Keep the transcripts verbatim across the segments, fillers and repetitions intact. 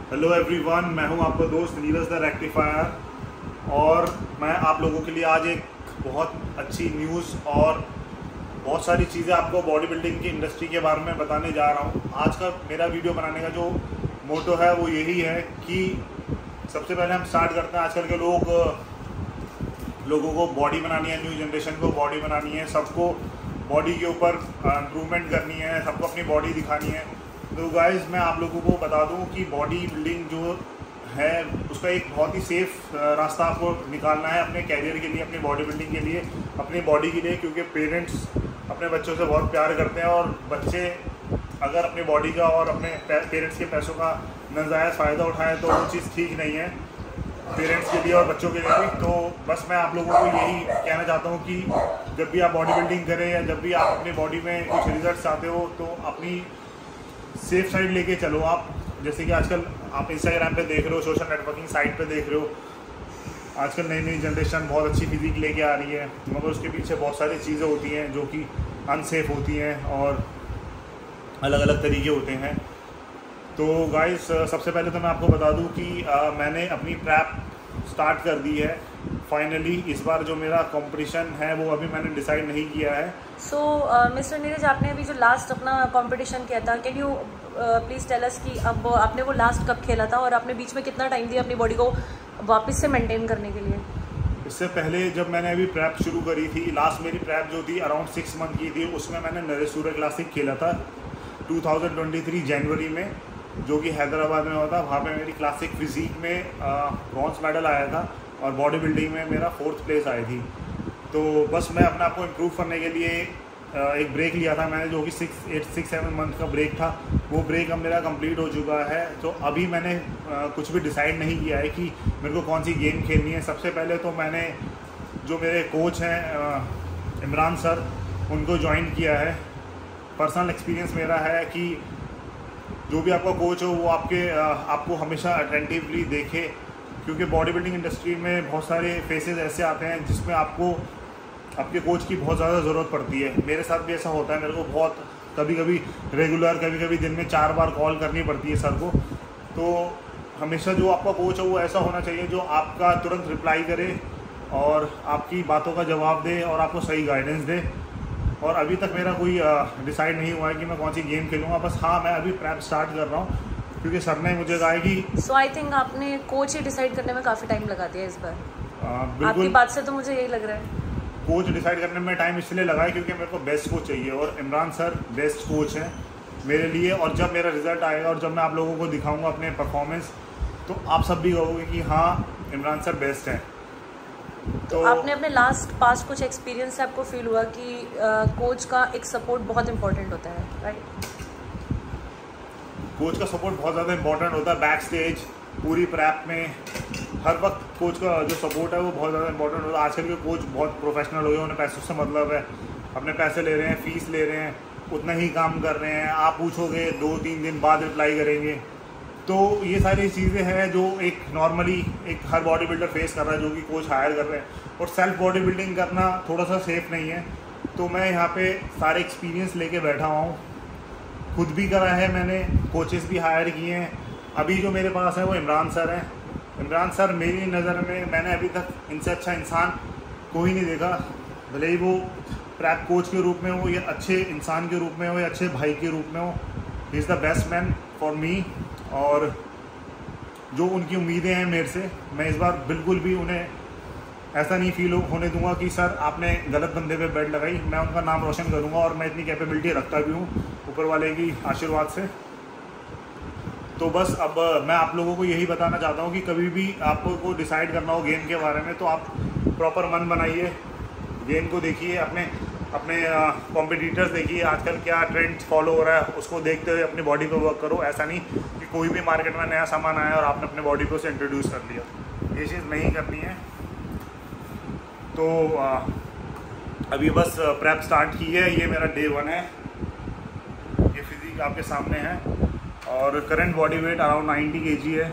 Hello everyone, मैं हूं आपका दोस्त नीरज द रेक्टिफायर और मैं आप लोगों के लिए आज एक बहुत अच्छी न्यूज़ और बहुत सारी चीज़ें आपको बॉडी बिल्डिंग की इंडस्ट्री के बारे में बताने जा रहा हूं। आज का मेरा वीडियो बनाने का जो मोटो है वो यही है कि सबसे पहले हम स्टार्ट करते हैं। आजकल के लोग लोगों को बॉडी बनानी है, न्यू जनरेशन को बॉडी बनानी है, सबको बॉडी के ऊपर इम्प्रूवमेंट करनी है, सबको अपनी बॉडी दिखानी है। तो गाइस, मैं आप लोगों को बता दूं कि बॉडी बिल्डिंग जो है उसका एक बहुत ही सेफ रास्ता आपको निकालना है अपने कैरियर के लिए, अपनी बॉडी बिल्डिंग के लिए, अपनी बॉडी के लिए। क्योंकि पेरेंट्स अपने बच्चों से बहुत प्यार करते हैं और बच्चे अगर अपनी बॉडी का और अपने पेरेंट्स के पैसों का नाजायज़ फ़ायदा उठाएं तो वो चीज़ ठीक नहीं है पेरेंट्स के लिए और बच्चों के लिए भी। तो बस मैं आप लोगों को यही कहना चाहता हूँ कि जब भी आप बॉडी बिल्डिंग करें या जब भी आप अपनी बॉडी में कुछ रिजल्ट चाहते हो तो अपनी सेफ साइड लेके चलो। आप जैसे कि आजकल आप इंस्टाग्राम पे देख रहे हो, सोशल नेटवर्किंग साइट पे देख रहे हो, आजकल नई नई जनरेशन बहुत अच्छी फिजिक लेके आ रही है, मगर उसके पीछे बहुत सारी चीज़ें होती हैं जो कि अनसेफ होती हैं और अलग अलग तरीके होते हैं। तो गाइस, सबसे पहले तो मैं आपको बता दूं कि आ, मैंने अपनी प्रैप स्टार्ट कर दी है फाइनली। इस बार जो मेरा कंपटीशन है वो अभी मैंने डिसाइड नहीं किया है। सो मिस्टर नीरज, आपने अभी जो लास्ट अपना कंपटीशन किया था, can you please tell us कि अब आपने वो लास्ट कब खेला था और आपने बीच में कितना टाइम दिया अपनी बॉडी को वापस से मेंटेन करने के लिए? इससे पहले जब मैंने अभी प्रैप शुरू करी थी, लास्ट मेरी प्रैप जो थी अराउंड सिक्स मंथ की थी, उसमें मैंने नरेसूरा क्लासिक खेला था टू थाउजेंड ट्वेंटी थ्री जनवरी में, जो कि हैदराबाद में हुआ था। वहाँ पे मेरी क्लासिक फिजिक में ब्रॉन्ज मेडल आया था और बॉडी बिल्डिंग में मेरा फोर्थ प्लेस आई थी। तो बस मैं अपने आप को इम्प्रूव करने के लिए एक ब्रेक लिया था मैंने, जो कि six eight six seven month का ब्रेक था। वो ब्रेक अब मेरा कंप्लीट हो चुका है। तो अभी मैंने कुछ भी डिसाइड नहीं किया है कि मेरे को कौन सी गेम खेलनी है। सबसे पहले तो मैंने जो मेरे कोच हैं इमरान सर, उनको ज्वाइन किया है। पर्सनल एक्सपीरियंस मेरा है कि जो भी आपका कोच हो वो आपके आपको हमेशा अटेंटिवली देखे, क्योंकि बॉडी बिल्डिंग इंडस्ट्री में बहुत सारे फेसेस ऐसे आते हैं जिसमें आपको आपके कोच की बहुत ज़्यादा ज़रूरत पड़ती है। मेरे साथ भी ऐसा होता है, मेरे को बहुत कभी कभी रेगुलर, कभी कभी दिन में चार बार कॉल करनी पड़ती है सर को। तो हमेशा जो आपका कोच है वो ऐसा होना चाहिए जो आपका तुरंत रिप्लाई करे और आपकी बातों का जवाब दे और आपको सही गाइडेंस दे। और अभी तक मेरा कोई डिसाइड नहीं हुआ है कि मैं कौन सी गेम खेलूँगा। बस हाँ, मैं अभी प्रैप स्टार्ट कर रहा हूँ क्योंकि सर ने मुझे कहा कि सो आई थिंक आपने कोच ही डिसाइड करने में काफ़ी टाइम लगा दिया इस बार। बिल्कुल, आपकी बात से तो मुझे यही लग रहा है। कोच डिसाइड करने में टाइम इसलिए लगा है क्योंकि मेरे को बेस्ट कोच चाहिए और इमरान सर बेस्ट कोच हैं मेरे लिए। और जब मेरा रिजल्ट आएगा और जब मैं आप लोगों को दिखाऊंगा अपने परफॉर्मेंस, तो आप सब भी कहोगे कि हाँ, इमरान सर बेस्ट हैं। तो आपने अपने लास्ट पास्ट कुछ एक्सपीरियंस से आपको फील हुआ कि कोच का एक सपोर्ट बहुत इंपॉर्टेंट होता है, राइट? कोच का सपोर्ट बहुत ज़्यादा इंपॉर्टेंट होता है। बैक स्टेज पूरी प्रैप में हर वक्त कोच का जो सपोर्ट है वो बहुत ज़्यादा इंपॉर्टेंट होता है। आजकल के कोच बहुत प्रोफेशनल हो गए, उन्हें पैसों से मतलब है, अपने पैसे ले रहे हैं, फीस ले रहे हैं, उतना ही काम कर रहे हैं। आप पूछोगे दो तीन दिन बाद रिप्लाई करेंगे। तो ये सारी चीज़ें हैं जो एक नॉर्मली एक हर बॉडी बिल्डर फेस कर रहा है, जो कि कोच हायर कर रहे हैं। और सेल्फ बॉडी बिल्डिंग करना थोड़ा सा सेफ नहीं है। तो मैं यहाँ पे सारे एक्सपीरियंस लेके बैठा हुआ हूँ, खुद भी करा है मैंने, कोचेस भी हायर किए हैं। अभी जो मेरे पास है वो इमरान सर हैं। इमरान सर मेरी नज़र में, मैंने अभी तक इनसे अच्छा इंसान कोई नहीं देखा। भले ही वो प्रैप कोच के रूप में हो या अच्छे इंसान के रूप में हो या अच्छे भाई के रूप में हो, he is the best man for me. और जो उनकी उम्मीदें हैं मेरे से, मैं इस बार बिल्कुल भी उन्हें ऐसा नहीं फील होने दूंगा कि सर आपने गलत बंदे पे बेट लगाई। मैं उनका नाम रोशन करूंगा और मैं इतनी कैपेबिलिटी रखता भी हूँ ऊपर वाले की आशीर्वाद से। तो बस अब मैं आप लोगों को यही बताना चाहता हूँ कि कभी भी आपको डिसाइड करना हो गेम के बारे में तो आप प्रॉपर मन बनाइए, गेम को देखिए, अपने अपने कॉम्पिटिटर्स देखिए, आजकल क्या ट्रेंड फॉलो हो रहा है उसको देखते हुए अपनी बॉडी पे वर्क करो। ऐसा नहीं कि कोई भी मार्केट में नया सामान आया और आपने अपने बॉडी को उसे इंट्रोड्यूस कर लिया, ये चीज़ नहीं करनी है। तो आ, अभी बस प्रैप स्टार्ट की है, ये मेरा डे वन है। ये फिजिक आपके सामने है और current body weight around ninety KG है।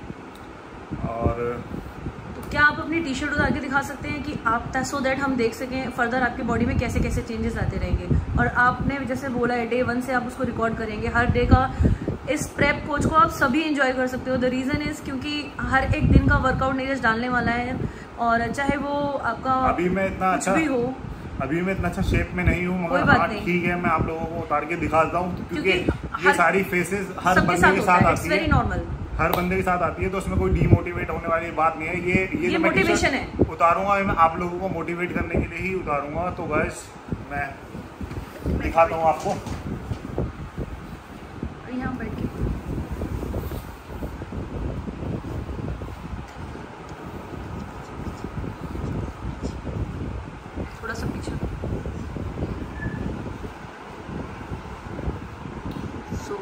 और तो क्या आप अपनी टी शर्ट उतार के दिखा सकते हैं कि आप, सो दैट हम देख सकें फर्दर आपकी बॉडी में कैसे कैसे चेंजेस आते रहेंगे? और आपने जैसे बोला है डे वन से आप उसको रिकॉर्ड करेंगे, हर डे का इस प्रेप कोच को आप सभी इंजॉय कर सकते हो। द रीज़न इज़ क्योंकि हर एक दिन का वर्कआउट नीरज डालने वाला है, और चाहे वो आपका अभी मैं इतना कुछ अच्छा भी हो, अभी मैं इतना अच्छा शेप में नहीं हूँ, मगर हाँ ठीक है, मैं आप लोगों को उतार के दिखाता हूँ, क्योंकि ये सारी फेसेस हर बंदे के साथ आती है, नॉर्मल हर बंदे के साथ आती है, तो उसमें कोई डीमोटिवेट होने वाली बात नहीं है। ये ये, ये तो मोटिवेशन है, उतारूंगा मैं आप लोगों को मोटिवेट करने के लिए ही उतारूंगा। तो गाइस मैं दिखाता हूँ आपको यहाँ बैठ के। थोड़ा सा पीछे। सो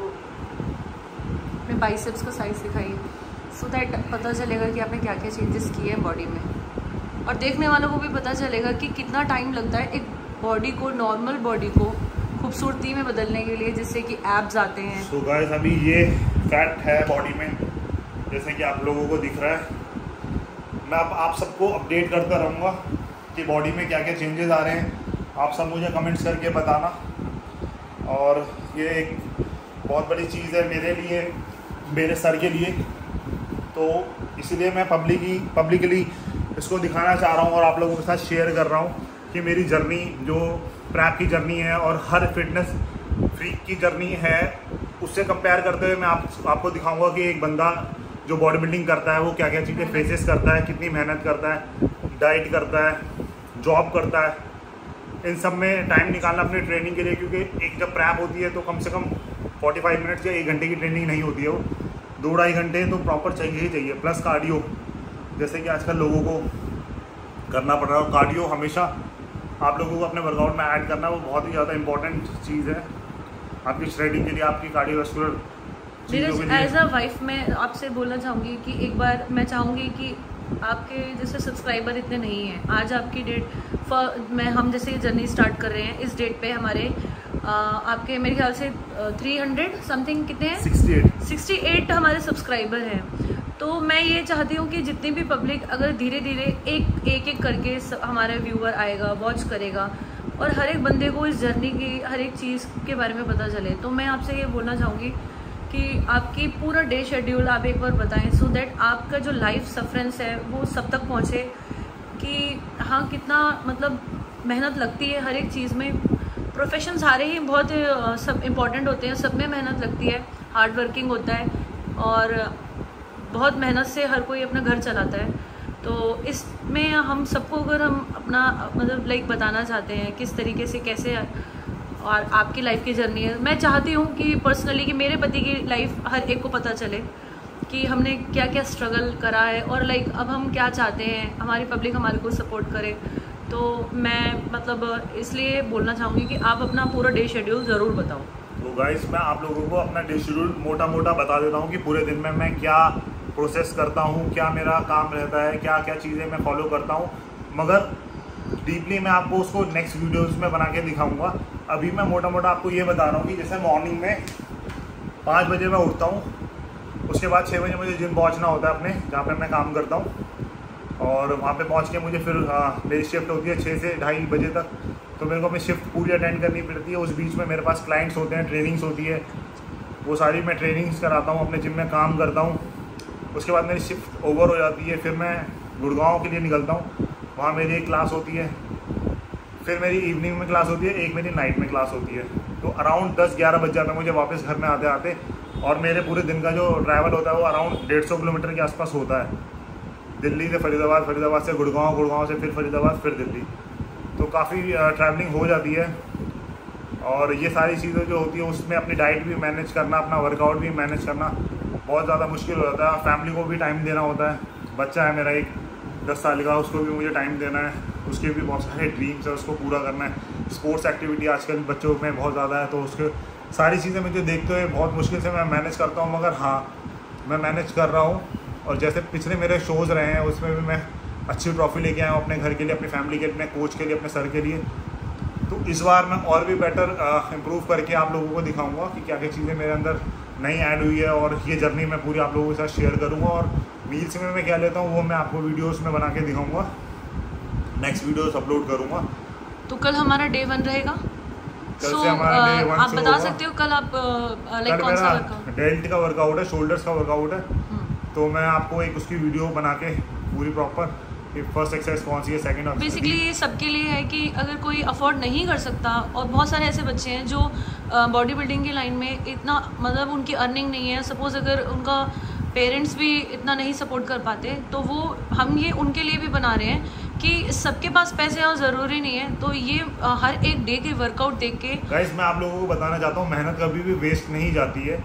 अपने बाइसेप्स का साइज दिखाइए, सो दैट पता चलेगा कि आपने क्या क्या चेंजेस किए हैं बॉडी में, और देखने वालों को भी पता चलेगा कि कितना टाइम लगता है एक बॉडी को, नॉर्मल बॉडी को खूबसूरती में बदलने के लिए, जिससे कि एब्स आते हैं। सो so गाइस अभी ये फैट है बॉडी में, जैसे कि आप लोगों को दिख रहा है। मैं अब आप सबको अपडेट करता रहूँगा कि बॉडी में क्या क्या चेंजेस आ रहे हैं। आप सब मुझे कमेंट्स करके बताना, और ये एक बहुत बड़ी चीज़ है मेरे लिए, मेरे सर के लिए, तो इसलिए मैं पब्लिकली पब्लिकली इसको दिखाना चाह रहा हूँ और आप लोगों के साथ शेयर कर रहा हूँ कि मेरी जर्नी जो प्रैप की जर्नी है और हर फिटनेस फ्रीक की जर्नी है, उससे कंपेयर करते हुए मैं आप, आपको दिखाऊंगा कि एक बंदा जो बॉडी बिल्डिंग करता है वो क्या क्या चीज़ें फेसेस करता है, कितनी मेहनत करता है, डाइट करता है, जॉब करता है, इन सब में टाइम निकालना अपनी ट्रेनिंग के लिए। क्योंकि एक जब प्रैप होती है तो कम से कम पैंतालीस मिनट या एक घंटे की ट्रेनिंग नहीं होती है, वो दो ढाई घंटे तो प्रॉपर चाहिए ही चाहिए, प्लस कार्डियो, जैसे कि आजकल लोगों को करना पड़ रहा है। कार्डियो हमेशा आप लोगों को अपने वर्कआउट में ऐड करना, वो बहुत ही ज़्यादा इंपॉर्टेंट चीज़ है आपकी श्रेडिंग के लिए, आपकी कार्डियोवैस्कुलर चीज़ों के लिए। एज अ वाइफ मैं आपसे बोलना चाहूँगी कि एक बार मैं चाहूँगी कि आपके जैसे सब्सक्राइबर इतने नहीं हैं, आज आपकी डेट फॉर मैं हम जैसे जर्नी स्टार्ट कर रहे हैं, इस डेट पे हमारे आ, आपके मेरे ख्याल से थ्री हंड्रेड समथिंग कितने हैं, सिक्सटी एट सिक्सटी एट हमारे सब्सक्राइबर हैं। तो मैं ये चाहती हूँ कि जितनी भी पब्लिक अगर धीरे धीरे एक एक एक करके हमारा व्यूअर आएगा, वॉच करेगा, और हर एक बंदे को इस जर्नी की हर एक चीज़ के बारे में पता चले, तो मैं आपसे ये बोलना चाहूँगी कि आपकी पूरा डे शेड्यूल आप एक बार बताएं, सो दैट आपका जो लाइफ सफरेंस है वो सब तक पहुँचे कि हाँ कितना मतलब मेहनत लगती है हर एक चीज़ में। प्रोफेशन सारे ही बहुत सब इम्पॉर्टेंट होते हैं, सब में मेहनत लगती है, हार्ड वर्किंग होता है, और बहुत मेहनत से हर कोई अपना घर चलाता है। तो इसमें हम सबको अगर हम अपना मतलब लाइक बताना चाहते हैं किस तरीके से कैसे और आपकी लाइफ की जर्नी है, मैं चाहती हूँ कि पर्सनली कि मेरे पति की लाइफ हर एक को पता चले कि हमने क्या क्या स्ट्रगल करा है, और लाइक अब हम क्या चाहते हैं, हमारी पब्लिक हमारे को सपोर्ट करे। तो मैं मतलब इसलिए बोलना चाहूँगी कि आप अपना पूरा डे शेड्यूल ज़रूर बताओ। तो गाइस मैं आप लोगों को अपना डे शेड्यूल मोटा मोटा बता देता हूँ कि पूरे दिन में मैं क्या प्रोसेस करता हूँ, क्या मेरा काम रहता है, क्या क्या चीज़ें मैं फॉलो करता हूँ, मगर डीपली मैं आपको उसको नेक्स्ट वीडियोस में बना के दिखाऊंगा। अभी मैं मोटा मोटा आपको ये बता रहा हूँ कि जैसे मॉर्निंग में पाँच बजे मैं उठता हूँ, उसके बाद छः बजे मुझे जिम पहुँचना होता है अपने जहाँ पे मैं काम करता हूँ, और वहाँ पे पहुँच के मुझे फिर मेरी शिफ्ट होती है छः से ढाई बजे तक, तो मेरे को अपनी शिफ्ट पूरी अटेंड करनी पड़ती है। उस बीच में मेरे पास क्लाइंट्स होते हैं, ट्रेनिंग्स होती है, वो सारी मैं ट्रेनिंग्स कराता हूँ, अपने जिम में काम करता हूँ। उसके बाद मेरी शिफ्ट ओवर हो जाती है, फिर मैं गुड़गांव के लिए निकलता हूँ, वहाँ मेरी एक क्लास होती है, फिर मेरी इवनिंग में क्लास होती है, एक मेरी नाइट में क्लास होती है। तो अराउंड दस ग्यारह बज जाता है मुझे वापस घर में आते आते, और मेरे पूरे दिन का जो ट्रैवल होता है वो अराउंड डेढ़ सौ किलोमीटर के आसपास होता है, दिल्ली से फरीदाबाद, फरीदाबाद से गुड़गांव, गुड़गांव से फिर फरीदाबाद, फिर दिल्ली, तो काफ़ी ट्रैवलिंग हो जाती है। और ये सारी चीज़ें जो होती है उसमें अपनी डाइट भी मैनेज करना, अपना वर्कआउट भी मैनेज करना बहुत ज़्यादा मुश्किल हो जाता है। फैमिली को भी टाइम देना होता है, बच्चा है मेरा एक दस साल का, उसको भी मुझे टाइम देना है, उसके भी बहुत सारे ड्रीम्स है, उसको पूरा करना है। स्पोर्ट्स एक्टिविटी आजकल बच्चों में बहुत ज़्यादा है, तो उसके सारी चीज़ें मुझे देखते हुए बहुत मुश्किल से मैं मैनेज करता हूँ, मगर हाँ मैं मैनेज कर रहा हूँ। और जैसे पिछले मेरे शोज़ रहे हैं उसमें भी मैं अच्छी ट्रॉफी लेके आया हूँ अपने घर के लिए, अपनी फैमिली के लिए, अपने कोच के लिए, अपने सर के लिए। तो इस बार मैं और भी बेटर इम्प्रूव करके आप लोगों को दिखाऊंगा कि क्या क्या चीज़ें मेरे अंदर नई ऐड हुई है, और ये जर्नी मैं पूरी आप लोगों के साथ शेयर करूँगा। और मील्स में मैं क्या लेता हूँ वो मैं आपको वीडियोस में बना के दिखाऊंगा, नेक्स्ट वीडियोस अपलोड करूँगा। तो कल हमारा डे वन रहेगा, कल so, से हमारा डे वन आप बता सकते हो कल आप लाइक कौन सा वर्कआउट? डेल्ट का वर्कआउट है, शोल्डर्स का वर्कआउट है, तो मैं आपको एक उसकी वीडियो बना के पूरी प्रॉपर कि फर्स्ट एक्सरसाइज कौन सी है, सेकंड और बेसिकली ये सबके लिए है कि अगर कोई अफोर्ड नहीं कर सकता, और बहुत सारे ऐसे बच्चे हैं जो बॉडी बिल्डिंग की लाइन में इतना मतलब उनकी अर्निंग नहीं है, सपोज़ अगर उनका पेरेंट्स भी इतना नहीं सपोर्ट कर पाते, तो वो हम ये उनके लिए भी बना रहे हैं कि सबके पास पैसे और ज़रूरी नहीं है, तो ये हर एक डे के वर्कआउट देख के गाइस मैं आप लोगों को बताना चाहता हूँ मेहनत कभी भी वेस्ट नहीं जाती है।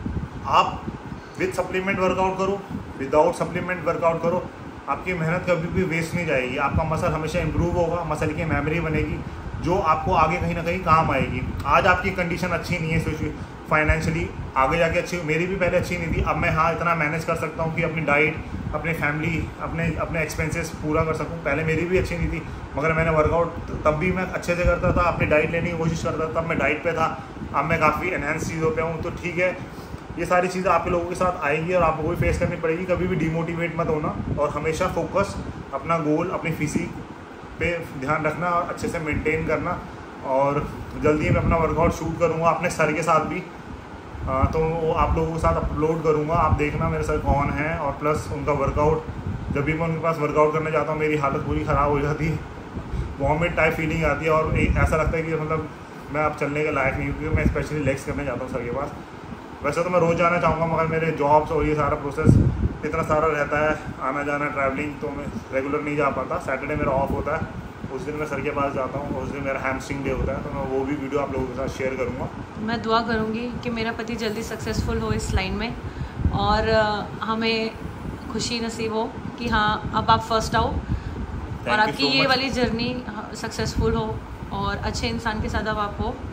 आप विद सप्लीमेंट वर्कआउट करो, विदाउट सप्लीमेंट वर्कआउट करो, आपकी मेहनत कभी भी वेस्ट नहीं जाएगी। आपका मसल हमेशा इम्प्रूव होगा, मसल की मेमोरी बनेगी जो आपको आगे कहीं ना कहीं काम आएगी। आज आपकी कंडीशन अच्छी नहीं है फाइनेंशियली, आगे जाके अच्छी, मेरी भी पहले अच्छी नहीं थी, अब मैं हाँ इतना मैनेज कर सकता हूँ कि अपनी डाइट, अपनी फैमिली, अपने अपने एक्सपेंसेस पूरा कर सकूँ। पहले मेरी भी अच्छी नहीं थी, मगर मैंने वर्कआउट तब भी मैं अच्छे से करता था, अपनी डाइट लेने की कोशिश करता था, तब मैं डाइट पे था, अब मैं काफ़ी एनहेंस चीज़ों पे हूँ। तो ठीक है, ये सारी चीज़ें आपके लोगों के साथ आएंगी और आपको भी फेस करनी पड़ेगी। कभी भी डिमोटिवेट मत होना और हमेशा फोकस अपना गोल, अपनी फिजिक पे ध्यान रखना और अच्छे से मेंटेन करना। और जल्दी मैं अपना वर्कआउट शूट करूँगा अपने सर के साथ भी, आ, तो वो आप लोगों के साथ अपलोड करूँगा, आप देखना मेरे सर कौन है। और प्लस उनका वर्कआउट, जब भी मैं उनके पास वर्कआउट करने जाता हूँ मेरी हालत पूरी ख़राब हो जाती है, वॉमिट टाइप फीलिंग आती है और ऐसा लगता है कि मतलब मैं अब चलने के लायक नहीं हूँ, क्योंकि मैं स्पेशली लेग्स करने जाता हूँ सर के पास। वैसे तो मैं रोज़ जाना चाहूँगा, मगर मेरे जॉब्स और ये सारा प्रोसेस इतना सारा रहता है, आना जाना ट्रैवलिंग, तो मैं रेगुलर नहीं जा पाता। सैटरडे मेरा ऑफ होता है, उस दिन मैं सर के पास जाता हूँ, उस दिन मेरा हैमस्ट्रिंग डे होता है, तो मैं वो भी वीडियो आप लोगों के साथ शेयर करूँगा। मैं दुआ करूँगी कि मेरा पति जल्दी सक्सेसफुल हो इस लाइन में और हमें खुशी नसीब हो कि हाँ अब आप फर्स्ट आओ और आपकी ये वाली जर्नी सक्सेसफुल हो और अच्छे इंसान के साथ अब आप हो,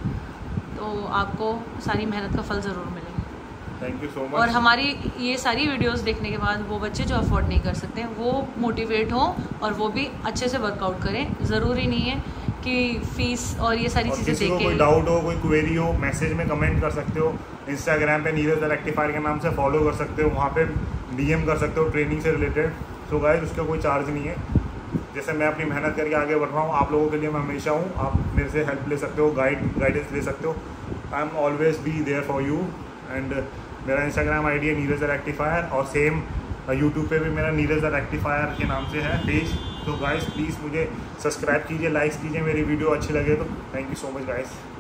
तो आपको सारी मेहनत का फल ज़रूर मिले। Thank you so much. और हमारी ये सारी वीडियोस देखने के बाद वो बच्चे जो अफोर्ड नहीं कर सकते वो मोटिवेट हों और वो भी अच्छे से वर्कआउट करें। ज़रूरी नहीं है कि फीस और ये सारी चीज़ें देख के। कोई डाउट हो, कोई क्वेरी हो, मैसेज में कमेंट कर सकते हो। इंस्टाग्राम पे नीरज द रेक्टिफायर के नाम से फॉलो कर सकते हो, वहाँ पे डीएम कर सकते हो ट्रेनिंग से रिलेटेड। सो गाइस उसका कोई चार्ज नहीं है। जैसे मैं अपनी मेहनत करके आगे बढ़ रहा हूँ, आप लोगों के लिए मैं हमेशा हूँ, आप मेरे से हेल्प ले सकते हो, गाइड गाइडेंस ले सकते हो। I am always be there for you. And मेरा इंस्टाग्राम आई डी है नीरज द रेक्टिफायर और सेम यूट्यूब पे भी मेरा नीरज द रेक्टिफायर के नाम से है पेज। तो गाइस प्लीज़ मुझे सब्सक्राइब कीजिए, लाइक्स कीजिए, मेरी वीडियो अच्छी लगे तो। Thank you so much guys.